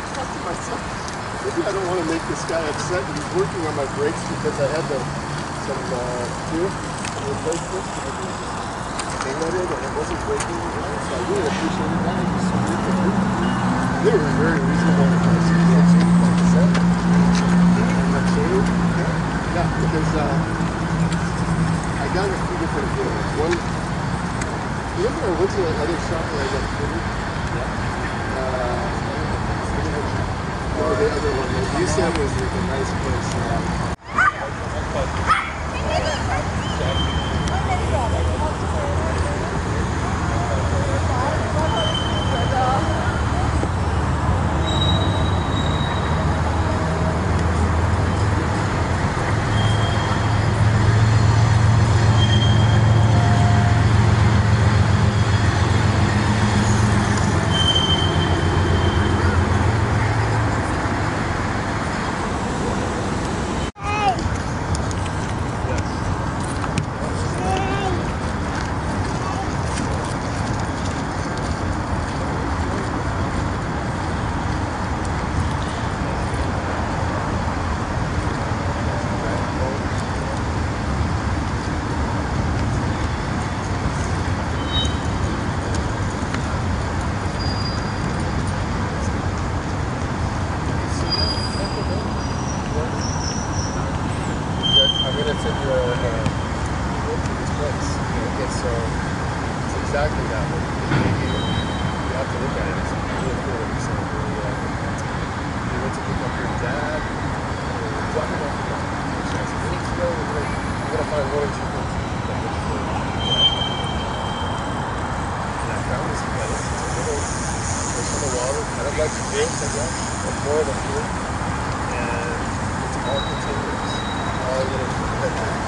thought to myself, maybe I don't want to make this guy upset. He's working on my brakes because I had some gear to replace this. They let it and it wasn't breaking. So I really appreciated that. It was so good to do. They were very reasonable in the price. Like I said. And I'm saying, yeah, because I got a few different deals. One, remember I went to that other shop where I got fitted? Or the other one that you said was like a nice place. I'm going to send you a link to this place. Okay, so it's exactly that way. You have to look at it. It's really cool. So you went to pick up your dad. Drop him off the car. So I said, we need to go. We're going to find one or two things that look for and I found this place. It's a little place on the water, kind of like this, I guess, but more of a field. And it's all continuous. All little